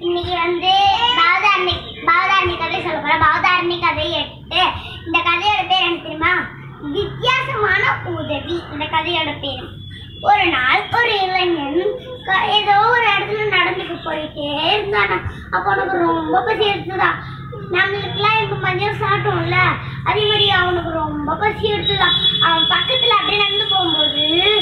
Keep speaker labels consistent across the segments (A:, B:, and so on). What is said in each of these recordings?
A: இன்னைக்கு வந்து பவதாரணி கதை சொல்ல போறேன். பவதாரணி கதை 8. இந்த கதையோட பேர் என்ன தெரியுமா? வித்தியாசமான உதவி. இந்த கதையோட பேர். ஒரு நாள் ஒரு இளைஞன் ஏதோ ஒரு இடத்துல நடந்துட்டு போயிட்டே இருந்தானா. அப்போ அவனுக்கு ரொம்ப பசி எடுத்துதான். நம்மளுக்குலாம் இப்ப மதியம் சாப்பிட்டோம்ல, அதே மாதிரி அவனுக்கு ரொம்ப பசி எடுத்துதான். அவன் பக்கத்துல அப்படியே நடந்து போகும்போது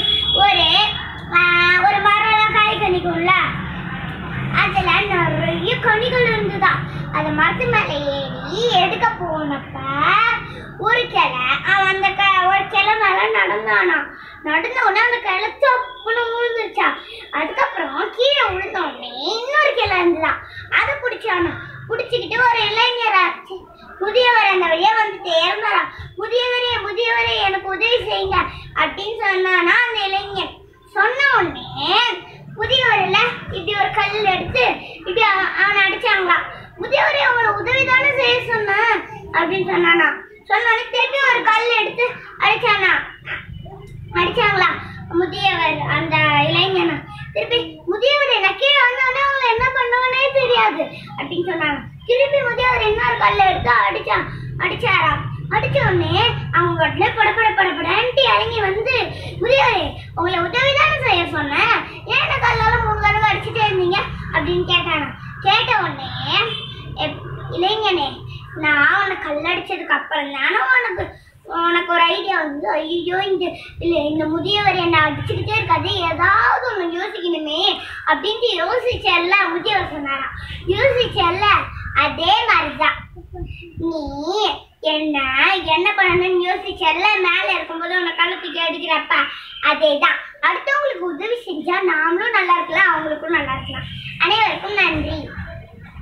A: ஒரு மரம் காய் கணிக்கும்ல, அதுல நிறைய கனிகள் இருந்துதான். அது மரத்து மேல ஏறி எடுக்க போனப்ப ஒரு கிளை அவன் அந்த ஒரு கிளை மேல நடந்தானா. நடந்த உடனே அந்த கிளை தப்புன்னு விழுந்துருச்சா. அதுக்கப்புறம் கீழே விழுந்த உடனே இன்னொரு கிளை இருந்துதான். அதை பிடிச்சானா. பிடிச்சிக்கிட்டு ஒரு இளைஞராச்சு முதியவர் அந்த வழியா வந்துட்டே இருந்தாரா. முதியவரே எனக்கு உதவி செய்யுங்க அப்படின்னு சொன்னானா அந்த இளைஞர். சொன்ன உடனே முதியவர்ல இப்படி ஒரு கல் எடுத்து இப்படி அவனை அடிச்சாங்களா. முதியவரே அவனை உதவிதானே செய்ய சொன்ன அப்படின்னு சொன்னானா. சொன்ன திருப்பி ஒரு கல் எடுத்து அடிச்சாங்களா முதியவர் அந்த இளைஞனா. திருப்பி முதியவர் என்ன கீழே வந்தோடனே அவங்க என்ன பண்ணுவானே தெரியாது அப்படின்னு சொன்னாங்க. திருப்பி முதியவர் இன்னொரு கல்ல எடுத்து அடிச்சாரா. அடிச்ச உடனே அவங்க உடனே படப்படன்ட்டு இறங்கி வந்து, முதியவரே உங்களை உதவிதானே செய்ய சொன்னேன், ஏன் கல்லால 3 தடவை அடிச்சுட்டே இருந்தீங்க அப்படின்னு கேட்டானா. கேட்ட உடனே இளைஞனே, நான் உனக்கு கல்லடிச்சதுக்கு அப்புறம் தானே உனக்கு ஒரு ஐடியா வந்து, ஐயோ இந்த முதியவர் என்ன அடிச்சுக்கிட்டே இருக்காது, ஏதாவது ஒண்ணு யோசிக்கணுமே அப்படின்ட்டு யோசிச்சல்ல முதியவர் சொன்னாரா. யோசிச்சல்ல, அதே மாதிரிதான் நீ என்ன பண்ணணும்னு யோசிச்சல்ல, மேல இருக்கும்போது உன்னை கழுத்துக்கு அடிக்கிறப்ப அதேதான். அடுத்தவங்களுக்கு உதவி செஞ்சா நாமளும் நல்லா இருக்கலாம், அவங்களுக்கும் நல்லா இருக்கலாம். அனைவருக்கும் நன்றி.